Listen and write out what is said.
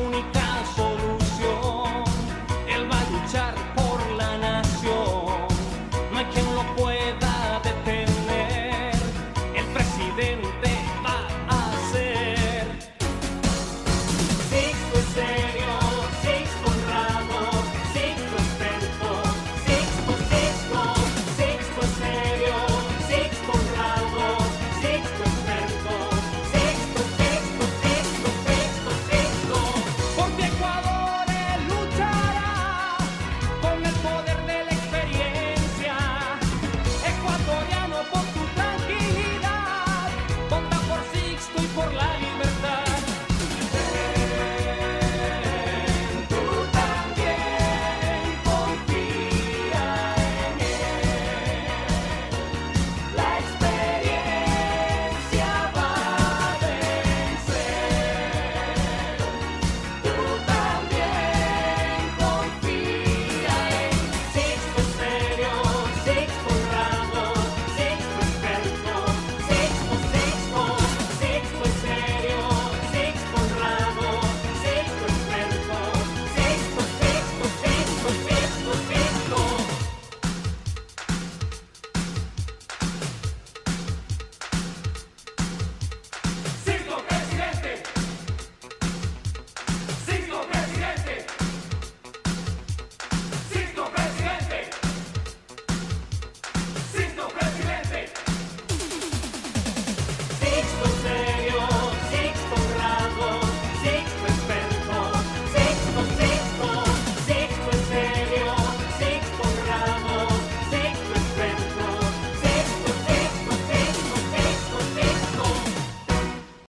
única solución. Él va a luchar por la nación, no hay quien lo pueda detener. El presidente va a ser Sixto es serio, Sixto honrado, Sixto experto, Sixto, Sixto, Sixto es serio, Sixto honrado, Sixto experto, Sixto, Sixto, Sixto, Sixto, Sixto, porque Ecuador